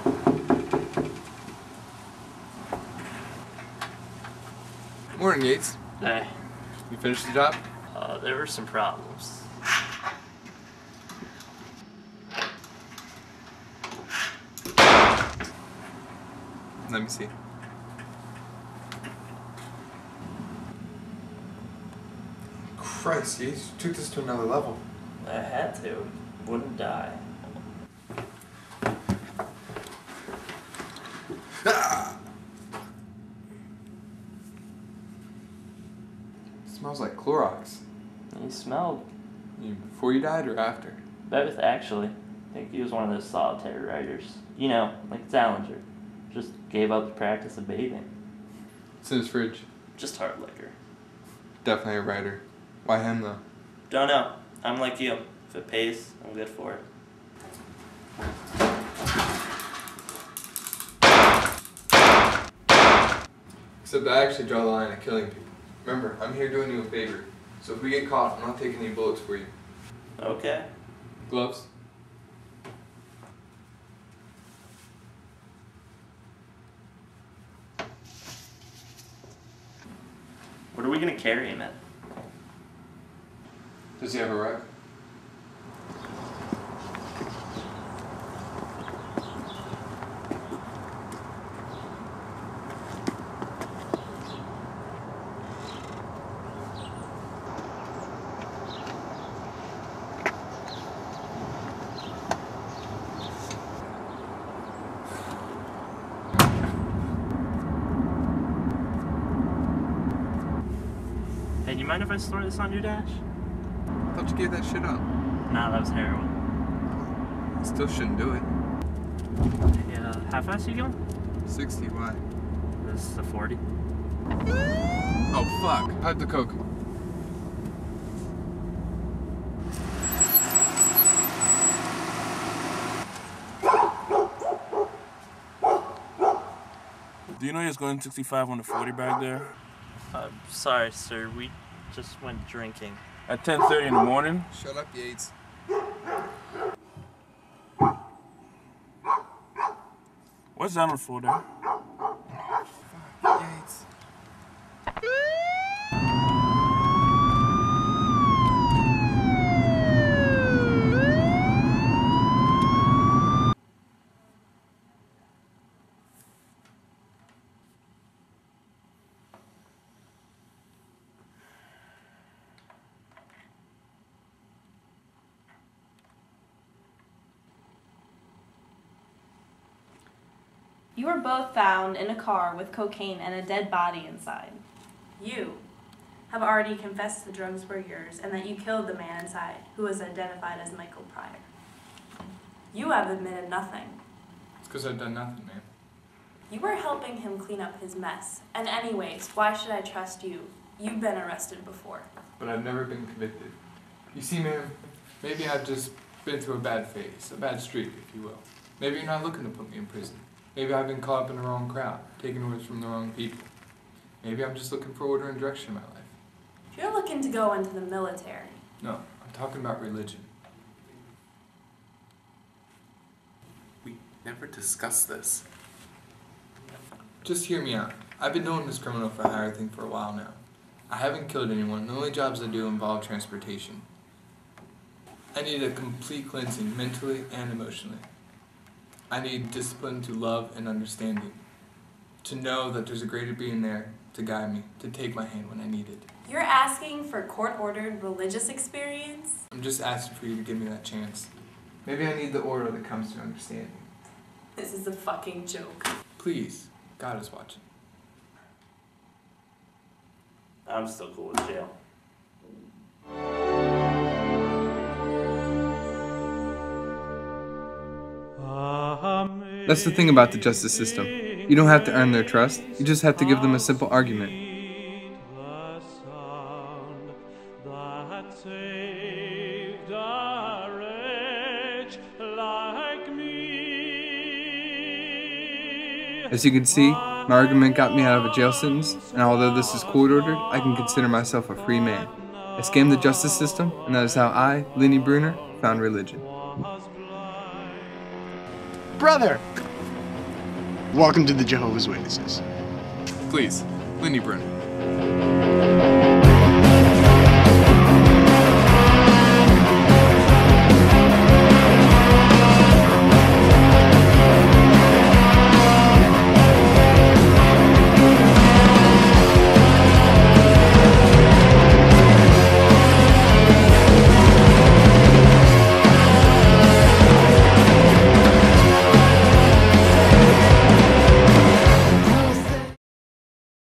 Morning, Yates. Hey. You finished the job? There were some problems. Let me see. Christ, Yates, you took this to another level. I had to. Wouldn't die. Ah! It smells like Clorox. He smelled. Before you died or after? Both, actually. I think he was one of those solitary writers. You know, like Salinger. Just gave up the practice of bathing. It's in his fridge. Just hard liquor. Definitely a writer. Why him, though? Don't know. I'm like you. If it pays, I'm good for it. Except I actually draw the line at killing people. Remember, I'm here doing you a favor. So if we get caught, I'm not taking any bullets for you. Okay. Gloves? What are we gonna carry him at? Does he have a rug? Hey, do you mind if I store this on your dash? I thought you gave that shit up. Nah, that was heroin. Still shouldn't do it. Yeah, how fast are you going? 60, why? This is a 40. Oh, fuck. Hide the coke. Do you know he's going 65 on the 40 back there? Sorry, sir. We just went drinking. At 10:30 in the morning? Shut up, Yates. What's that on for there? Yates. You were both found in a car with cocaine and a dead body inside. You have already confessed the drugs were yours and that you killed the man inside, who was identified as Michael Pryor. You have admitted nothing. It's because I've done nothing, man. You were helping him clean up his mess. And anyways, why should I trust you? You've been arrested before. But I've never been convicted. You see, man, maybe I've just been through a bad phase, a bad streak, if you will. Maybe you're not looking to put me in prison. Maybe I've been caught up in the wrong crowd, taking orders from the wrong people. Maybe I'm just looking for order and direction in my life. You're looking to go into the military. No, I'm talking about religion. We never discussed this. Just hear me out. I've been doing this criminal for hire thing for a while now. I haven't killed anyone. The only jobs I do involve transportation. I need a complete cleansing, mentally and emotionally. I need discipline to love and understanding. To know that there's a greater being there to guide me, to take my hand when I need it. You're asking for court-ordered religious experience? I'm just asking for you to give me that chance. Maybe I need the order that comes to understanding. This is a fucking joke. Please, God is watching. I'm still cool with jail. That's the thing about the justice system. You don't have to earn their trust. You just have to give them a simple argument. As you can see, my argument got me out of a jail sentence, and although this is court-ordered, I can consider myself a free man. I scammed the justice system, and that is how I, Lenny Brunner, found religion. Brother! Welcome to the Jehovah's Witnesses. Please, Lenny Brunner.